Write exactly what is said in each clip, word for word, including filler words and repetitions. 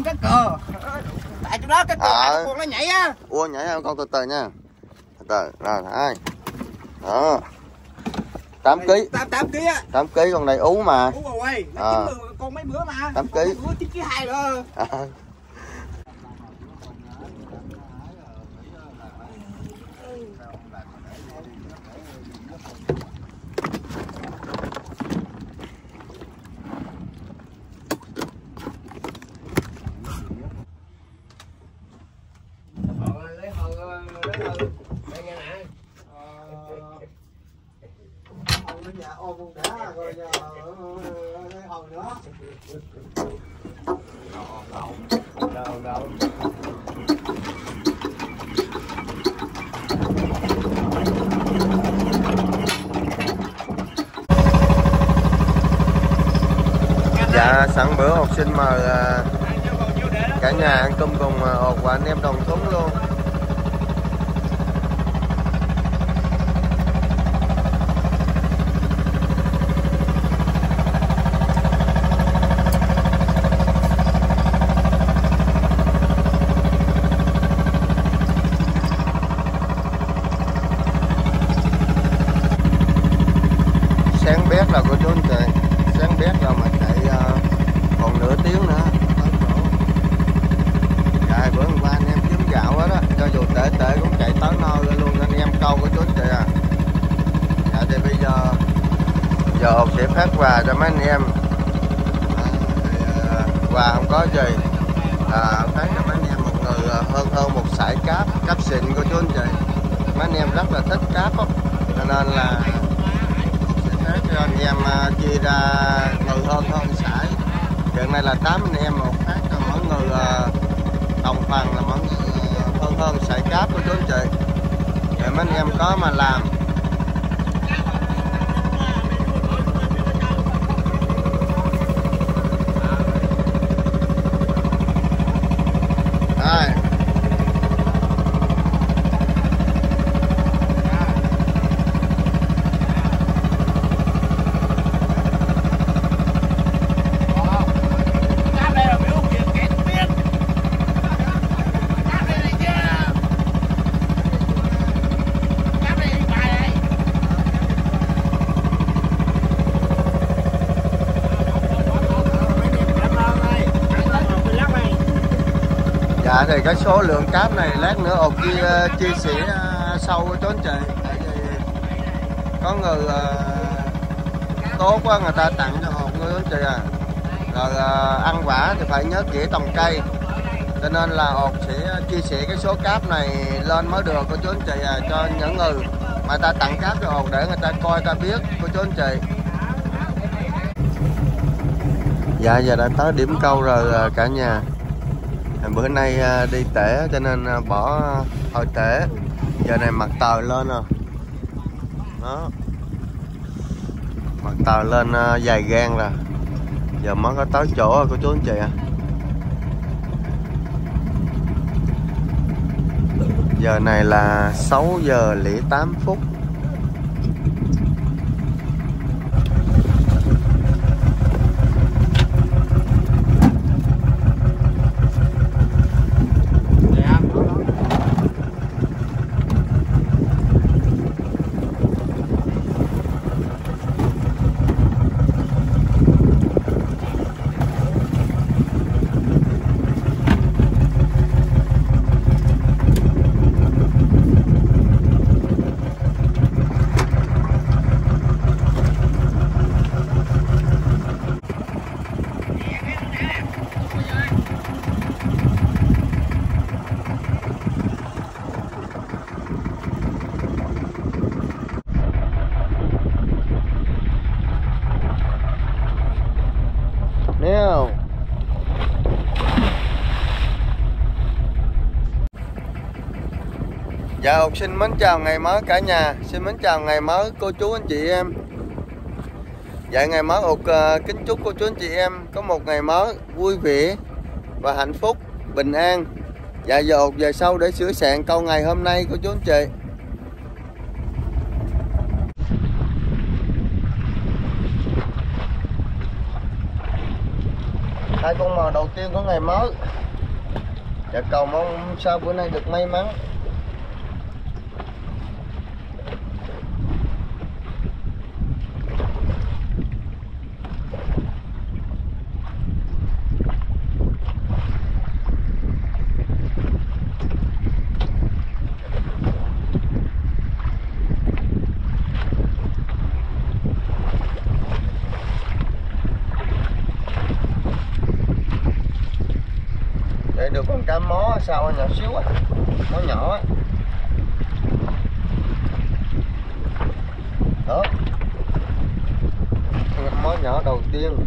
cái cờ. Tại chỗ đó cái cờ à, con nó nhảy á. Ủa nhảy không con, từ từ nha. Từ từ rồi hai. Đó. tám ký. tám ký á. tám ký con này ú mà. Ú rồi. À. Con mấy bữa mà. tám ký. Bữa chín ký hai rồi. À. Nhà ôm con đá rồi giờ lấy hầu nữa. Đâu đâu. Dạ sẵn bữa học sinh mời cả nhà ăn cơm cùng ột và anh em đồng thúng luôn. Sáng bét là của chú anh chị, sáng bét là mà chạy uh, còn nửa tiếng nữa tới chỗ. Dạ bữa hôm qua anh em kiếm gạo hết á, cho dù tệ tệ cũng chạy tới nơi luôn anh em câu của chú anh chị à. Dạ thì bây giờ giờ Hột sẽ phát quà cho mấy anh em. À, thì, uh, quà không có gì, à, phát cho mấy anh em một người uh, hơn hơn một sải cáp, cáp xịn của chú anh chị. Mấy anh em rất là thích cáp á, cho nên là cho anh em uh, chia ra người hơn hơn sải. Hiện nay là tám anh em một phát cho mỗi người uh, đồng phần là mỗi người uh, hơn hơn sải cáp của chú anh chị. Để mấy anh em có mà làm. Đây. Dạ thì cái số lượng cáp này lát nữa Ột chia, chia sẻ uh, sâu cho anh chị. Tại vì có người uh, tốt quá người ta tặng cho Ột người anh chị à. Rồi uh, ăn quả thì phải nhớ kỹ trồng cây. Cho nên là Ột sẽ chia sẻ cái số cáp này lên mới được của chú anh chị à, cho những người mà ta tặng cáp cho Ột để người ta coi ta biết của chú anh chị. Dạ giờ đã tới điểm câu rồi cả nhà. Bữa nay đi tể cho nên bỏ hồi tể. Giờ này mặt tờ lên rồi. Đó. Mặt tờ lên dài gan rồi. Giờ mới có tới chỗ rồi của chú anh chị ạ. Giờ này là sáu giờ lẻ tám phút. Nè. Dạ Ột xin mến chào ngày mới cả nhà. Xin mến chào ngày mới cô chú anh chị em. Dạ ngày mới Ột uh, kính chúc cô chú anh chị em có một ngày mới vui vẻ và hạnh phúc, bình an. Dạ giờ Ột về sau để sửa soạn câu ngày hôm nay cô chú anh chị. hai con mò đầu tiên của ngày mới. Và cầu mong sao bữa nay được may mắn. Để được con cá mó sao nhỏ xíu á, mó nhỏ á. Đó, mó nhỏ đầu tiên.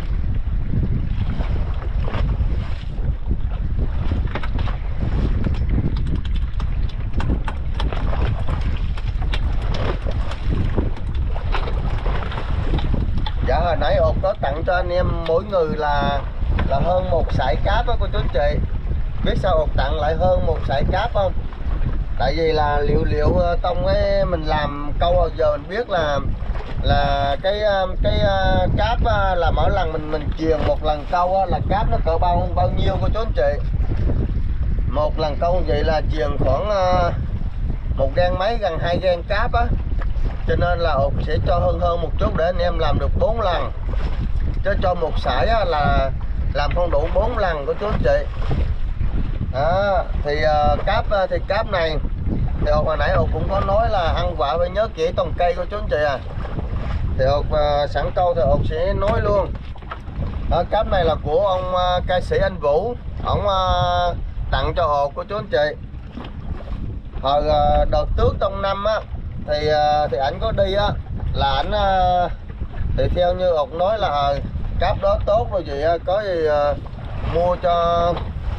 Dạ hồi nãy ột có tặng cho anh em mỗi người là là hơn một sải cáp á cô chú anh chị. Biết sao ột tặng lại hơn một sải cáp không? Tại vì là liệu liệu trong cái mình làm câu bao giờ mình biết là là cái cái cáp là mỗi lần mình mình chuyền một lần câu là cáp nó cỡ bao bao nhiêu cô chú anh chị. Một lần câu vậy là chuyền khoảng một gang mấy, gần hai gang cáp á. Cho nên là ột sẽ cho hơn hơn một chút để anh em làm được bốn lần. Chứ cho một sải á, là làm không đủ bốn lần của chú anh chị. Đó, thì uh, cáp thì cáp này thì ột hồi nãy ột cũng có nói là ăn quả phải nhớ kỹ tòng cây của chú anh chị à. Thì ột uh, sẵn câu thì ột sẽ nói luôn. Đó, cáp này là của ông uh, ca sĩ anh Vũ, ông uh, tặng cho ột của chú anh chị. Hồi uh, đợt trước trong năm á thì uh, thì ảnh có đi á là ảnh uh, thì theo như ột nói là uh, cáp đó tốt rồi gì uh, có gì uh, mua cho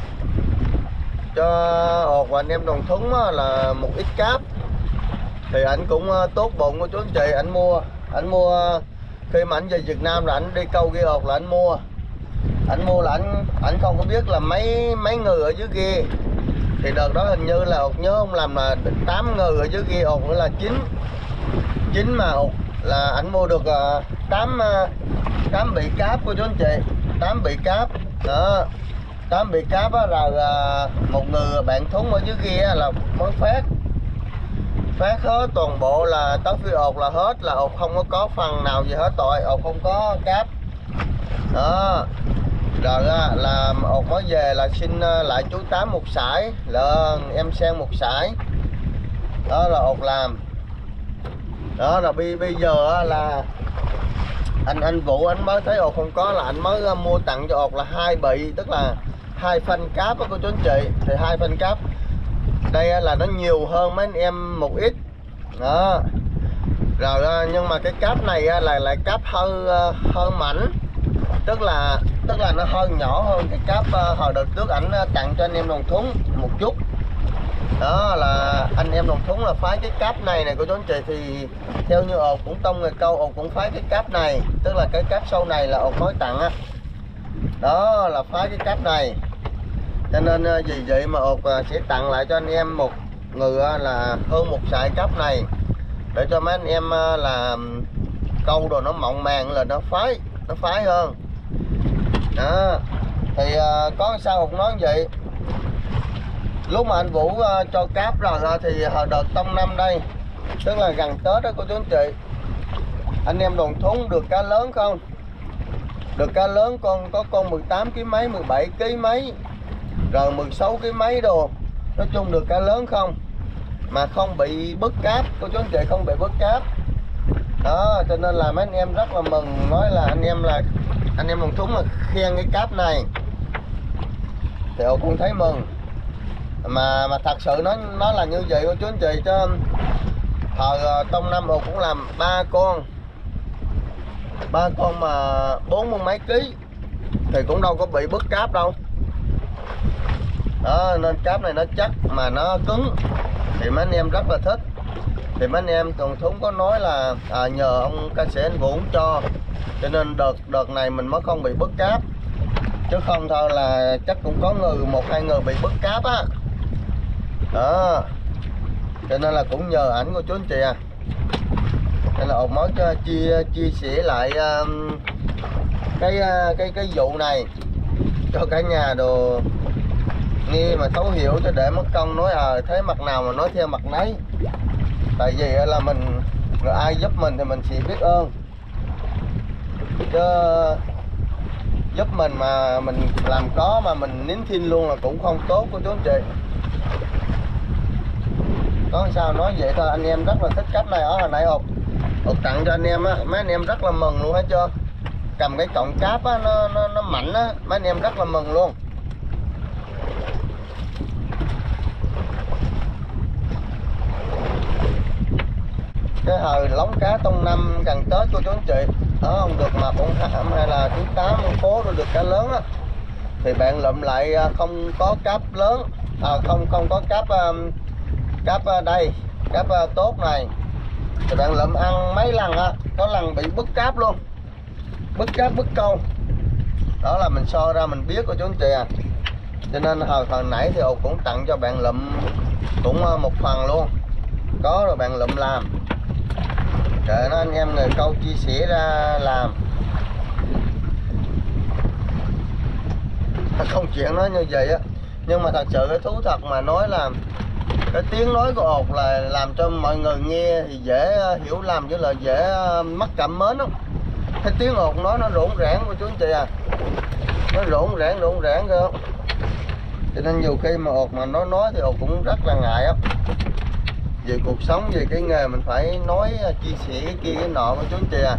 cho ột và anh em Đồng Thúng là một ít cáp. Thì ảnh cũng tốt bụng của chú anh chị, ảnh mua ảnh mua khi mà ảnh về Việt Nam là ảnh đi câu ghe ột là ảnh mua ảnh mua là ảnh ảnh không có biết là mấy mấy người ở dưới ghe. Thì đợt đó hình như là ột nhớ không làm là tám người ở dưới ghe ột nữa là chín chín mà ột là ảnh mua được tám tám bị cáp của chú anh chị, tám bị cáp đó. Tám bị cáp á, là, là một người bạn Thúng ở dưới kia là mới phát phát hết toàn bộ là tới phía ột là hết, là ột không có có phần nào gì hết, tội ột không có cáp đó. Rồi á, là ột mới về là xin lại chú Tám một sải, là em Sen một sải đó, là ột làm đó. Là bây bây giờ á, là anh anh Vũ anh mới thấy ột không có là anh mới mua tặng cho ột là hai bị, tức là hai phanh cáp đó cô chú anh chị. Thì hai phanh cáp đây là nó nhiều hơn mấy anh em một ít đó. Rồi nhưng mà cái cáp này là lại cáp hơi hơi mảnh, tức là tức là nó hơi nhỏ hơn cái cáp hồi đợt trước ảnh tặng cho anh em Đồng Thúng một chút đó. Là anh em Đồng Thúng là phái cái cáp này này cô chú anh chị. Thì theo như ột cũng tông người câu, ột cũng phái cái cáp này, tức là cái cáp sau này là ột mới tặng á đó, là phái cái cáp này. Cho nên vì vậy mà ột sẽ tặng lại cho anh em một người là hơn một sải cáp này, để cho mấy anh em là câu đồ nó mọng màng là nó phái nó phái hơn đó. Thì có sao ột nói vậy, lúc mà anh Vũ cho cáp rồi thì hồi đợt trong năm đây, tức là gần Tết đó cô chú anh chị, anh em Đồng Thúng được cá lớn không? Được cá lớn, con có con mười tám ký mấy, mười bảy ký mấy, rồi mười sáu ký mấy đồ. Nói chung được cá lớn không? Mà không bị bứt cáp, cô chú anh chị, không bị bứt cáp đó. Cho nên là mấy anh em rất là mừng, nói là anh em là anh em Đồng Thúng là khen cái cáp này. Thì ột cũng thấy mừng. Mà mà thật sự nó nó là như vậy cô chú anh chị, chứ thời trong năm ột cũng làm ba con ba con mà bốn mươi mấy ký thì cũng đâu có bị bứt cáp đâu đó. Nên cáp này nó chắc mà nó cứng thì mấy anh em rất là thích. Thì mấy anh em Đồng Thúng có nói là à, nhờ ông ca sĩ anh Vũ cho, cho nên đợt đợt này mình mới không bị bứt cáp, chứ không thôi là chắc cũng có người một hai người bị bứt cáp á đó. Cho nên là cũng nhờ ảnh của chú anh chị à. Nên là ột mới cho chia chia sẻ lại um, cái cái cái vụ này cho cả nhà đồ nghe mà thấu hiểu, cho để mất công nói à thấy mặt nào mà nói theo mặt nấy. Tại vì là mình rồi ai giúp mình thì mình sẽ biết ơn, chứ giúp mình mà mình làm có mà mình nín thinh luôn là cũng không tốt của chú anh chị. Có sao nói vậy thôi. Anh em rất là thích cách này. Ở hồi nãy ột ột tặng cho anh em á, mấy anh em rất là mừng luôn, hết chưa? Cầm cái cọng cáp á, nó nó nó mạnh á, mấy anh em rất là mừng luôn. Cái hồi lóng cá tông năm gần Tết của chú anh chị, đó không được mà cũng hạm hay là thứ tám phố rồi được cá lớn á, thì bạn lụm lại không có cáp lớn, à, không không có cáp cáp đây, cáp tốt này, thì bạn lụm ăn mấy lần á, có lần bị bứt cáp luôn, bứt cáp bứt câu. Đó là mình so ra mình biết của chú anh chị à. Cho nên hồi hồi nãy thì cũng tặng cho bạn lụm cũng một phần luôn, có rồi bạn lụm làm. Để nó anh em người câu chia sẻ ra làm. Không chuyện nói như vậy á, nhưng mà thật sự cái thú thật mà nói là cái tiếng nói của ột là làm cho mọi người nghe thì dễ hiểu lầm, với là dễ mất cảm mến không. Cái tiếng ột nói nó rộn rãng của chú anh chị à, nó rộn rãng rộn rãng cơ. Cho nên nhiều khi mà ột mà nói nói thì ột cũng rất là ngại á. Về cuộc sống, về cái nghề mình phải nói chia sẻ cái kia cái nọ của chú anh chị à.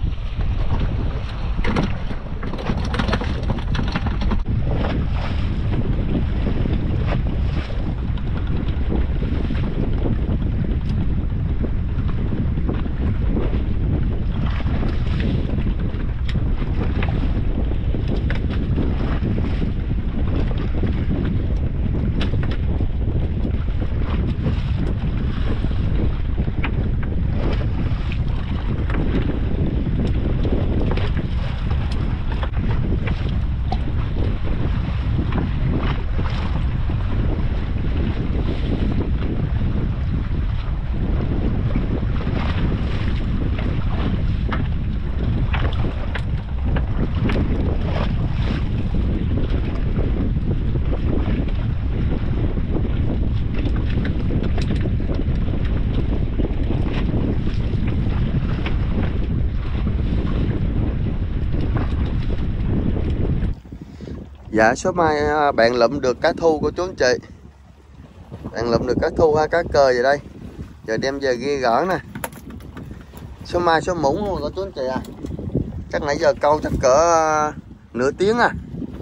Dạ, số mai bạn lụm được cá thu của chú anh chị. Bạn lụm được cá thu ha, cá cờ vậy đây. Giờ đem về ghi gỡ nè. Số mai số muỗng luôn của chú anh chị à. Chắc nãy giờ câu chắc cỡ uh, nửa tiếng à.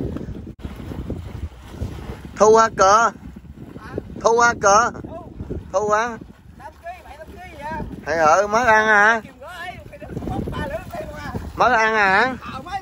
Thu ha cờ. Thu ha cờ. Thu ha. Hay hở mới ăn à. Mới ăn à.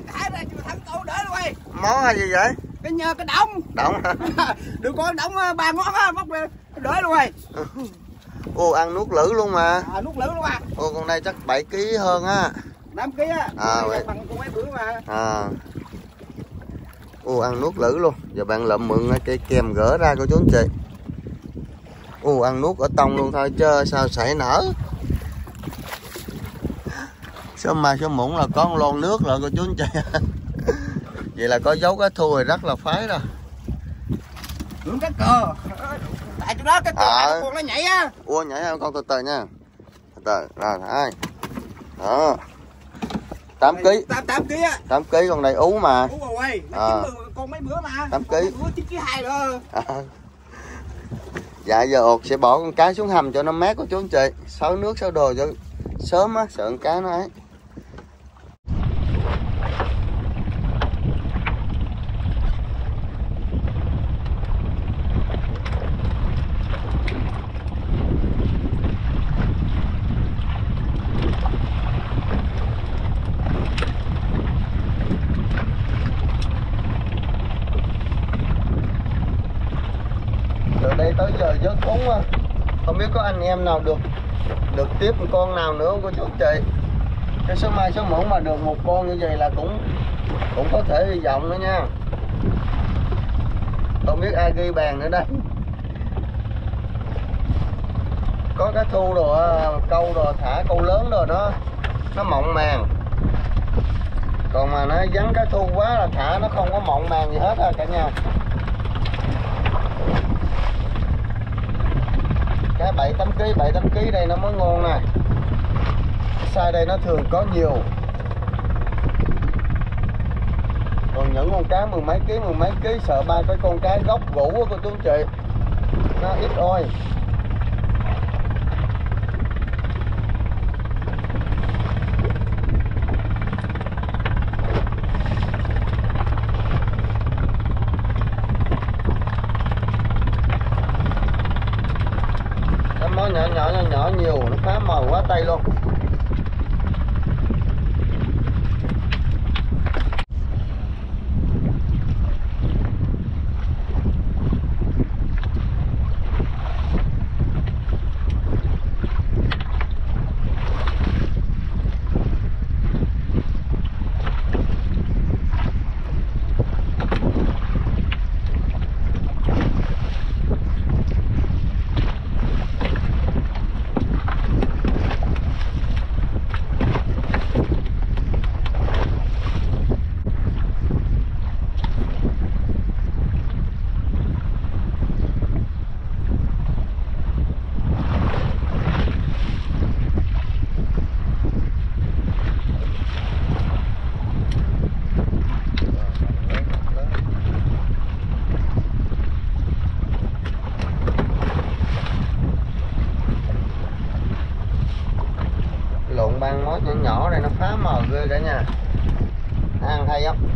Món hay gì vậy? Cái nhờ cái đống. Đống hả? Được con đống ba ngón á, móc đỡ luôn rồi. Ô, ăn nuốt lử luôn mà. À, nuốt lử luôn à. Ô, con đây chắc bảy ký hơn á. năm ký á. À vậy. Phần con mấy bữa mà. À. Ô, ăn nuốt lử luôn. Giờ bạn lụm mượn cây kem gỡ ra của chú anh chị. Ô, ăn nuốt ở tông luôn thôi chứ sao sảy nở. Số mai số muỗng là có một lon nước rồi của chú anh chị. Vậy là có dấu cá thu rồi, rất là phái rồi. Đúng cá cờ. Tại chỗ đó cái à. con nó nhảy á. Ủa nhảy không con, từ từ nha. Từ từ, rồi hai. Đó. tám ký. tám ký á. tám ký con này ú mà. Ú rồi. À. Con mấy bữa mà. tám ký. Bữa chín ký hai nữa. À. Dạ giờ ột sẽ bỏ con cá xuống hầm cho nó mát của chú anh chị. Xấu nước xấu đồ cho sớm á, sợ con cá nó ấy. Từ đây tới giờ vớt cuốn không biết có anh em nào được được tiếp một con nào nữa không cô chú chị. Cái số mai số muỗng mà được một con như vậy là cũng cũng có thể hy vọng nữa nha. Không biết ai ghi bàn nữa đây. Có cá thu rồi câu rồi thả câu lớn rồi đó, nó mộng màng. Còn mà nó vắng cá thu quá là thả nó không có mộng màng gì hết á cả nhà. Cá bảy tám ký, bảy tám ký đây nó mới ngon nè. Size đây nó thường có nhiều. Còn những con cá mười mấy ký, mười mấy ký sợ ba cái con cá gốc gũ của cô chú anh chị. Nó ít oi. Cái món nhỏ nhỏ nhỏ nhỏ nhiều nó phá màu quá tay luôn. Lộn băng mốt nhỏ nhỏ này nó phá màu ghê cả nhà. Ăn hay không?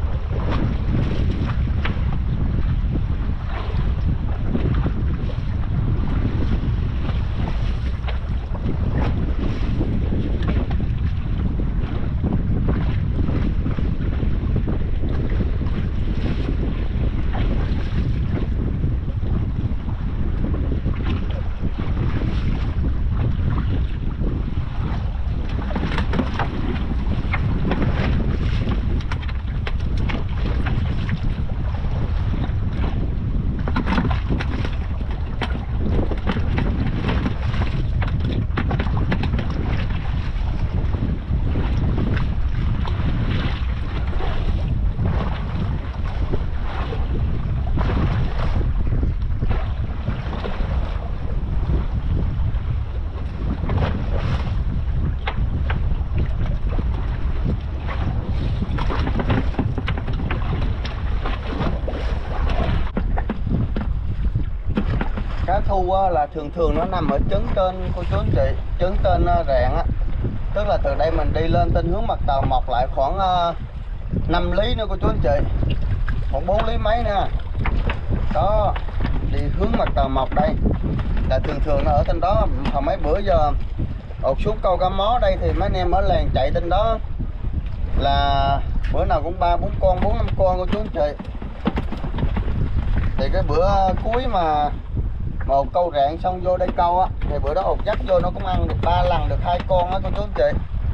Cá thu là thường thường nó nằm ở trấn trên cô chú anh chị, trấn trên rạn á, tức là từ đây mình đi lên tên hướng mặt tàu mọc lại khoảng năm lý nữa cô chú anh chị, khoảng bốn lý mấy nữa đó, đi hướng mặt tàu mọc đây là thường thường nó ở trên đó. Hồi mấy bữa giờ ột xuống câu cá mó đây thì mấy anh em ở làng chạy trên đó là bữa nào cũng ba bốn con, bốn năm con cô chú anh chị. Thì cái bữa cuối mà một câu rạn xong vô đây câu á thì bữa đó ột dắt vô nó cũng ăn được ba lần được hai con á cô chú anh chị.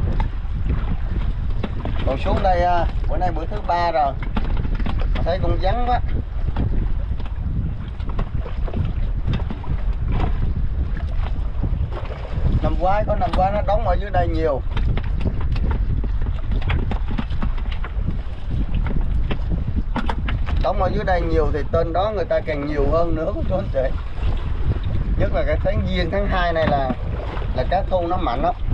Còn xuống đây bữa nay bữa thứ ba rồi thấy cũng vắng quá. Năm ngoái có năm ngoái nó đóng ở dưới đây nhiều. Đóng ở dưới đây nhiều thì tên đó người ta càng nhiều hơn nữa cô chú anh chị. Nhất là cái tháng giêng tháng hai này là là cá thu nó mạnh lắm.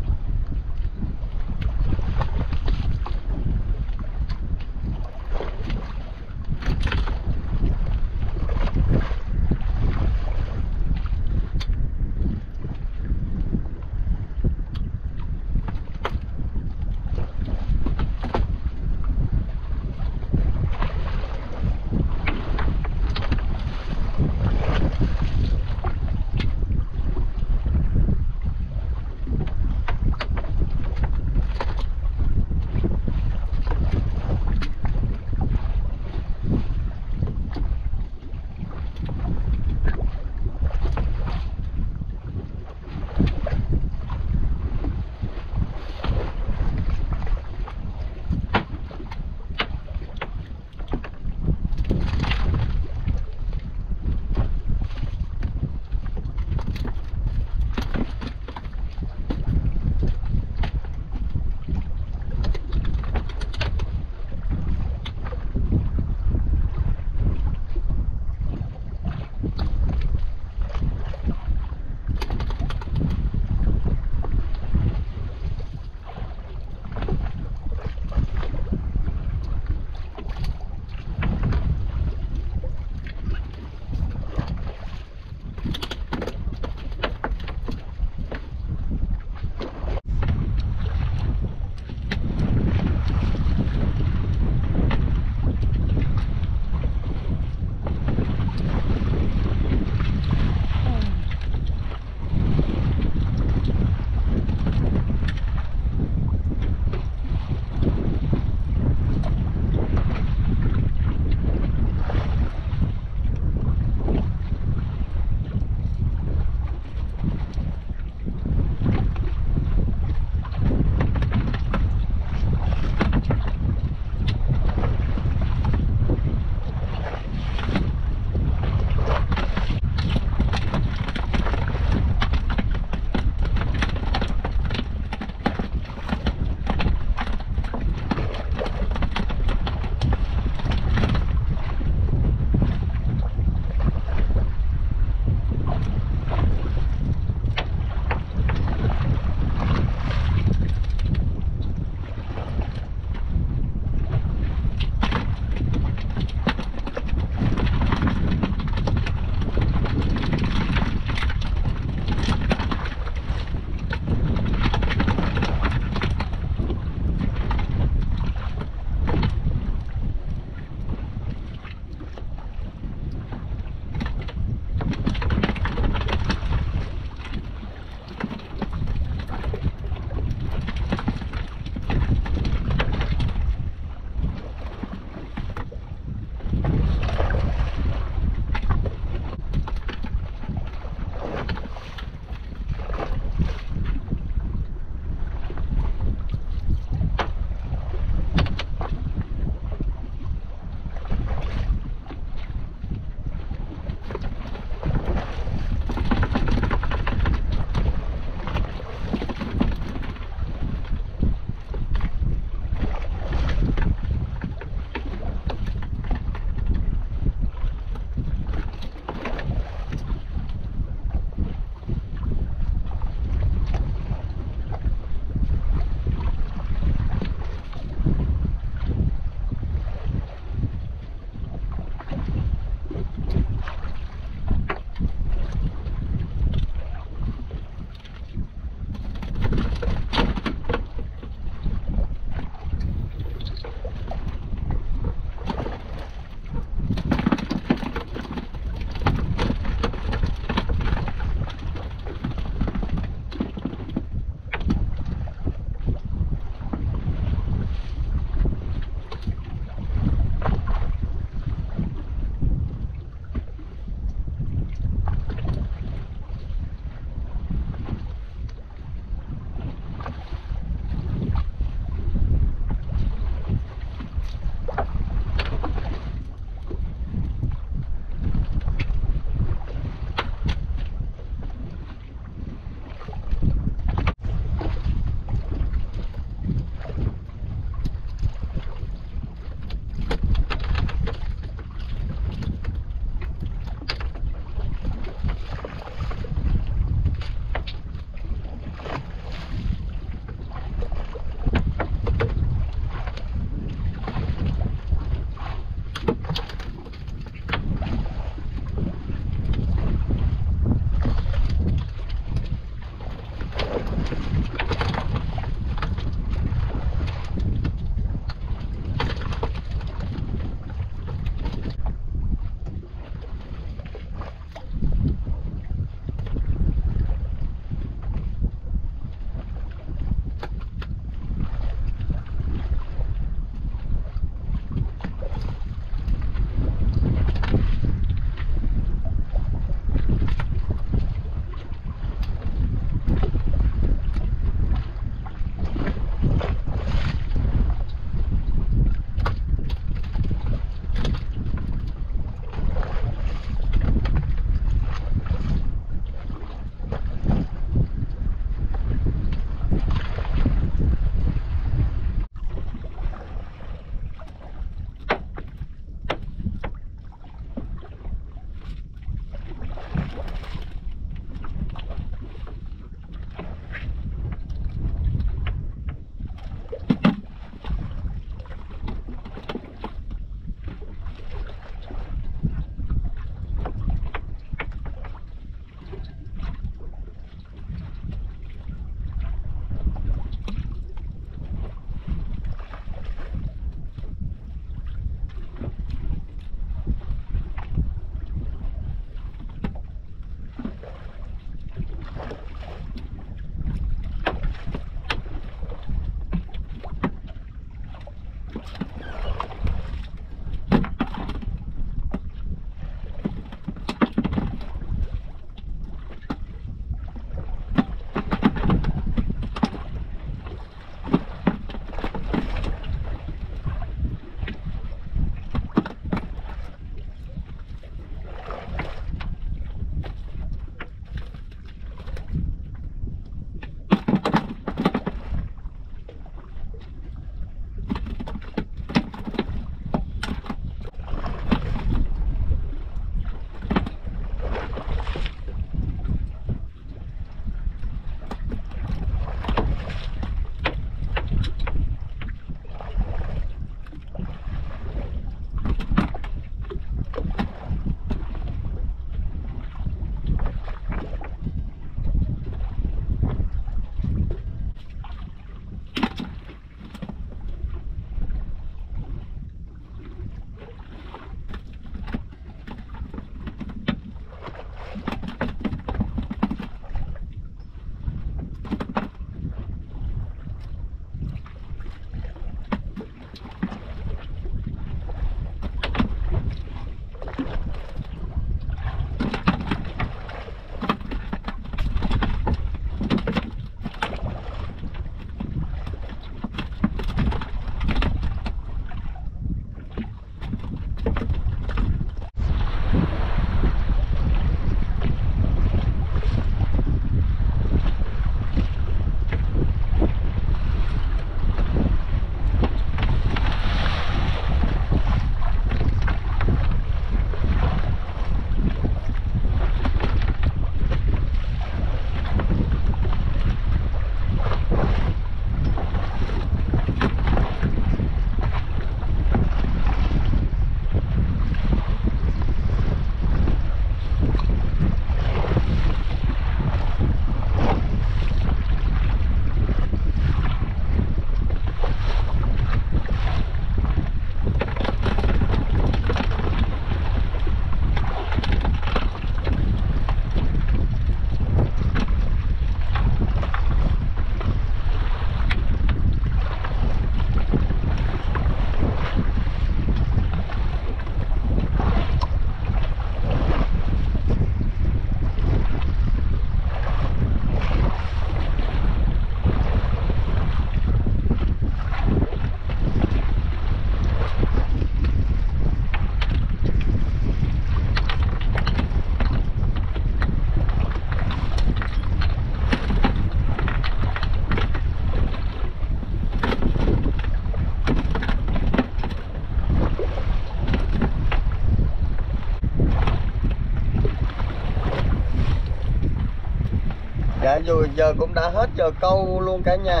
Dạ dù giờ cũng đã hết giờ câu luôn cả nhà.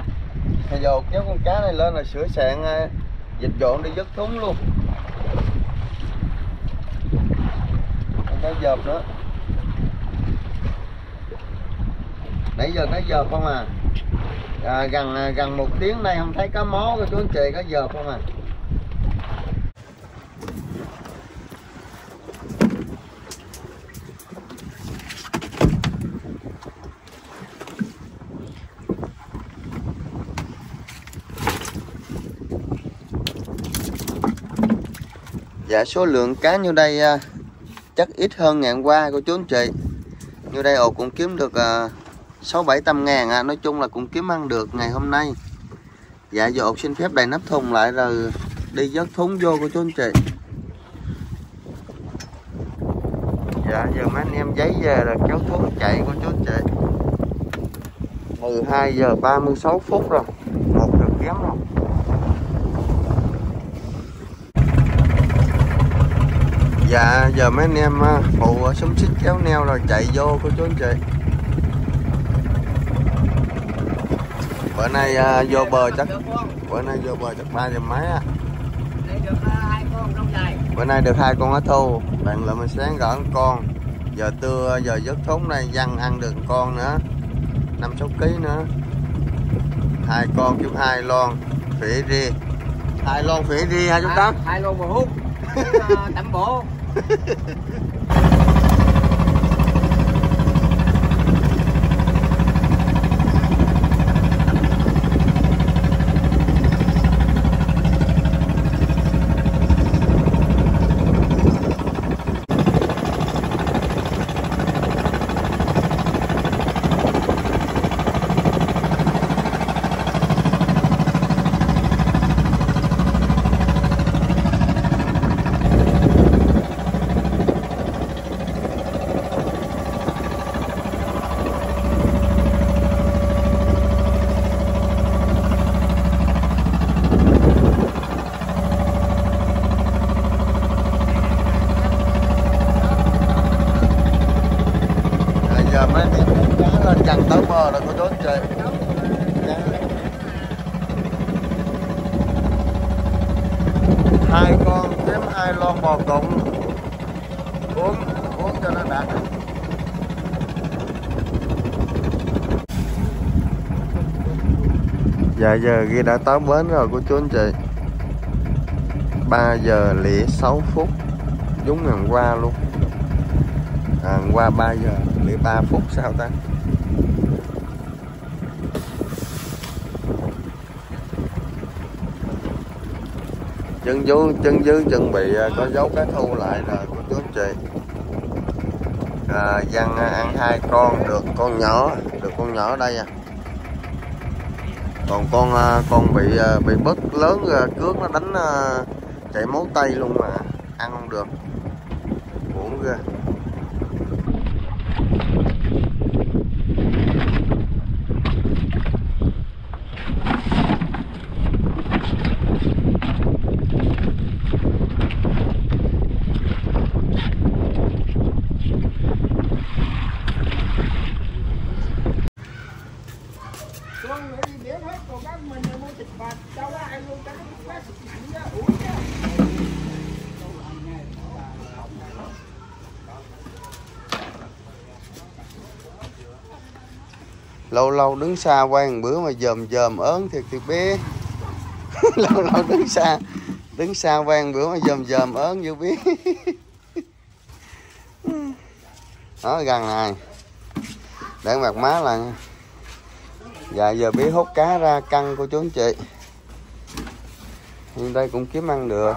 Bây giờ kéo con cá này lên là sửa sạn dịch dọn đi dứt thúng luôn. Không có dợp nữa. Nãy giờ có dợp không à? À gần gần một tiếng nay không thấy cá mó của chú anh chị, có dợp không à? Dạ số lượng cá như đây chắc ít hơn ngày qua cô chú anh chị. Như đây ồ cũng kiếm được sáu bảy trăm ngàn à. Nói chung là cũng kiếm ăn được ngày hôm nay. Dạ giờ ột xin phép đầy nắp thùng lại rồi đi vớt thúng vô cô chú anh chị. Dạ giờ mấy anh em giấy về là kéo thúng chạy cô chú anh chị. mười hai giờ ba mươi sáu phút rồi, một giờ kém rồi. Dạ giờ mấy anh em phụ súng xích kéo neo rồi chạy vô cô chú anh chị. Bữa nay uh, vô bờ chắc bữa nay vô bờ chắc ba giờ mấy á. Bữa nay được hai con cá thu, bạn lại mình sáng gỡ con. Giờ trưa giờ vớt thúng này dân ăn được con nữa, năm sáu ký nữa. Hai con kiếm hai lon phỉ ri, hai lon phỉ ri hả chú Tám? Hai lon bò hút, tẩm bổ. bò là cô chú anh chị. Hai con thêm hai lon bò cộng uống uống cho nó đạt. Dạ giờ ghi đã tới bến rồi cô chú anh chị. Ba giờ lẻ sáu phút, đúng ngày qua luôn. À, qua ba giờ lẻ ba phút sao ta? Chân dưới chân dưới chuẩn bị có dấu cá thu lại rồi cô chú anh chị. À, Văn ăn hai con, được con nhỏ, được con nhỏ đây à. Còn con con bị bị bớt lớn cước nó đánh chảy máu tay luôn mà ăn không được, uổng ghê. Lâu lâu đứng xa quay một bữa mà dòm dòm ớn thiệt thì biết. Lâu lâu đứng xa đứng xa quay một bữa mà dòm dòm ớn vô biết. Đó gần này để mặt má là. Dạ giờ biết hút cá ra căng cô chú anh chị. Nhưng đây cũng kiếm ăn được.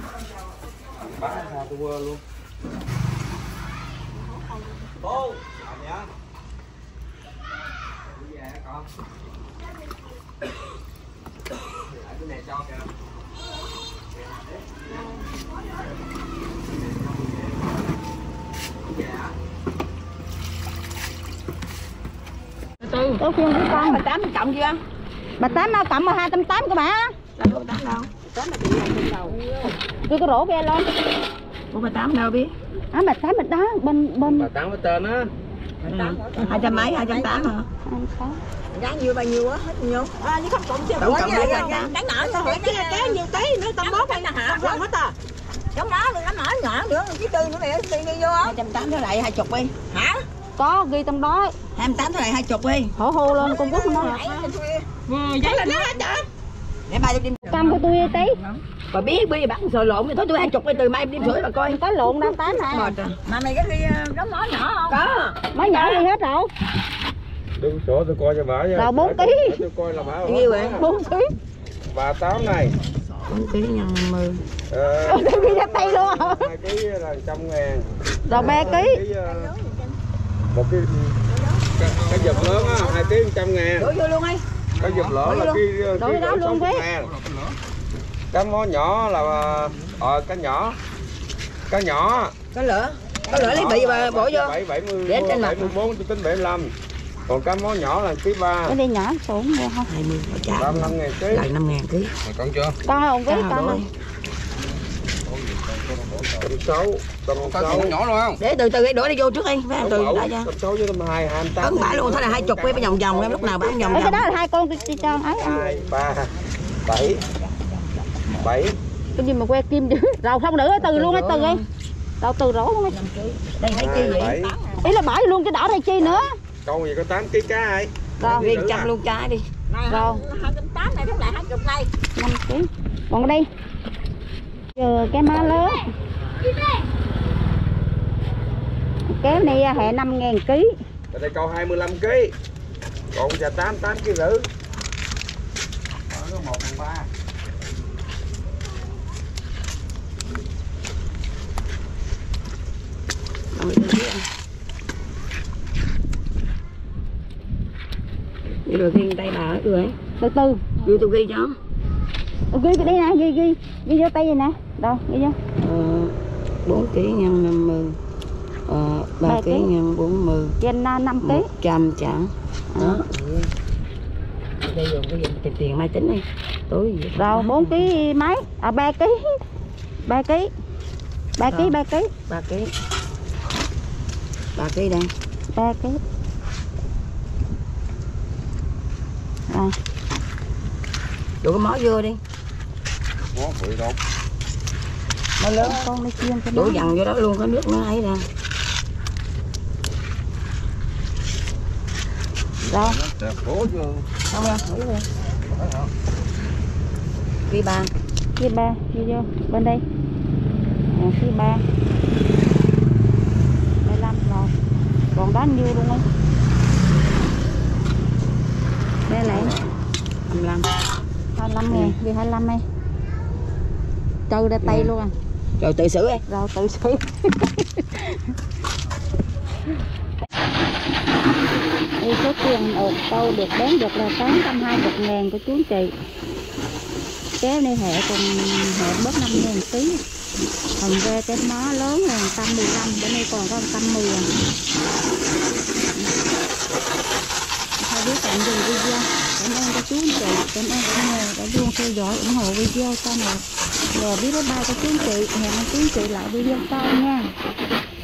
Có khuyên của con. Bà Tám cộng chưa? Bà Tám cộng mà hai trăm tám của bà. Đâu có Tám đâu. Tám là bị gì đâu. Tôi có rổ về luôn. Của bà Tám đâu biết? À bà Tám bên đó bên bên. Bà Tám ở tên á. Hai trăm mấy, hai trăm tám hả? Giá nhiêu bao nhiêu á, hết nhiêu? À, nhưng không cộng chưa. Tổng cộng với đáng nợ sao hỏi cái cái nhiêu tí nữa tao bóp hay là hả? Không hết à. Giống nó đừng có mở nhỏ nữa, chí tư nữa nè, đi đi vô á. hai trăm tám với lại hai chục đi. Hả? Có ghi trong đó. hai trăm tám với lại hai chục đi. Hổ hô lên con Quốc nó. Giấy là nó hết hả? Để ba đi. Cam của tôi tí. Bà biết bây giờ bán sồi lộn thì thôi tôi hai chục đi, từ mai em đi sửa bà coi. Có lộn đang tám hả? Mà mày có ghi đóng mỏ nhỏ không? Có. Mới nhỏ đi hết rồi. Đừng sổ tôi coi cho bà nha. Rồi bốn ký. Tôi coi là bà. Nhiêu vậy? bốn ký. Bà Tám này. bốn ký nhân mười. Ờ. Tôi ghi ra tay luôn hả? hai ký là trăm ngàn. Rồi ba ký. Một cái cái giật lớn á, hai ký một trăm ngàn. Đổ vô luôn đi. Cái giật lỡ là cái Đổ đó luôn thế. Cái mó nhỏ là ờ cái nhỏ. Cái nhỏ. Có lửa. Có lửa lấy bị bà bỏ vô. bảy bảy mươi Để trên mặt. bảy mươi bốn tôi tính bảy mươi lăm. Còn cái mó nhỏ là ký ba. Cái đi nhỏ xuống mua không? hai mươi trả. ba mươi lăm ngàn ký. Lại năm ngàn ký. Con chưa? Con không biết con ơi. Tầm sáu, tầm sáu nhỏ luôn không? Để từ từ cái đổ đi vô trước đi, phải từ đã cho. Tầm sáu với tầm hai, hai tám. Ấn bả luôn, thôi là hai chục cái vòng vòng em lúc nào bán vòng vòng. Cái đó là hai con tôi cho ấy. hai, ba, bảy, bảy. Cái gì mà que kim chứ? Rồi không nữa từ luôn ấy từ đi. Đâu từ rổ luôn. Đây thấy chi vậy? Ý là bỏ luôn cái đỏ đây chi nữa. Con gì có tám ký cá ai? Rồi viên trăm luôn trái đi. Rồi. hai trăm tám này lại hai chục này. năm ký. Còn đây. Giờ cái má lớn. Cái này hệ năm ngàn ký. Ở đây câu hai mươi lăm ký. Còn giờ tám, tám ký rưỡi. Nó một phần ba. Vậy rồi ghi tay bà ở rồi. Từ từ. Ghi tôi ghi cho. Ghi cái đây nè, ghi ghi. Ghi vô tay vậy nè. Đâu, ghi vô. Ờ, bốn ký nhân năm mươi. Ờ, ba ký nhân bốn mươi. Trên năm ký. một trăm trả. Đó. Đây dùng cái gì tiền tiền mai tính đi. Tối gì. Rồi bốn ký mấy? À ba ký. ba ký. ba ký, ba ký. ba ký. ba ký đây. ba ký. Rồi. Đủ cái mó vô đi. Mó bự đâu. Nó lớn. Con đi chiên cái Đổ đó. dằn vô đó luôn, có nước nó ấy ra. Rồi. Cố vô. Không đâu, nghĩ đi. Ghi ba. Ghi ba, ghi vô bên đây. À, ghi ba. mười lăm rồi. Còn đó nhiêu luôn ấy. Đây lại. hai mươi lăm. hai mươi lăm ngàn, ghi hai mươi lăm đây. Trừ ra tay luôn à. Rồi tự xử đi. Rồi tự xử. Đi số tiền ột câu được bán được là tám trăm hai mươi ngàn của chú chị. Kéo này hệ cùng hệ bớt năm ngàn ký. Còn về cái mó lớn là một trăm mười lăm, bữa nay còn có một trăm mười à. Thôi biết tạm dừng video. Cảm ơn các chú chị, cảm ơn các người đã luôn theo dõi ủng hộ video cho này. Rồi biết bye bye các chú chị, hẹn các chú chị lại video sau nha.